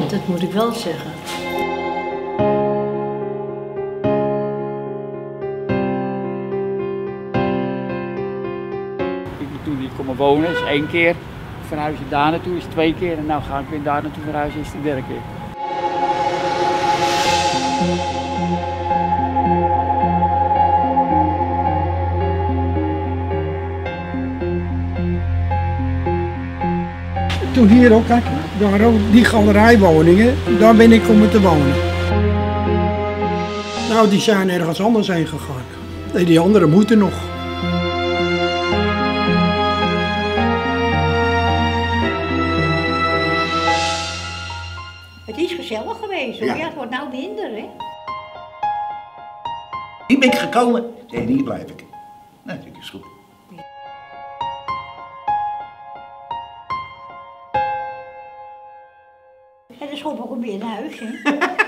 dat moet ik wel zeggen. Toen ik kom wonen is 1 keer, verhuis ik daar naartoe is 2 keer en nu ga ik weer daar naartoe verhuizen is de 3e keer. Toen hier ook, kijk, daar ook die galerijwoningen, daar ben ik om te wonen. Nou, die zijn ergens anders heen gegaan. Nee, die anderen moeten nog. Het is gezellig geweest, hoor. Ja, het wordt nou minder, hè? Hier ben ik gekomen en hier blijf ik. Nee, dat is goed. En dan schop ik hem weer naar huis, hè?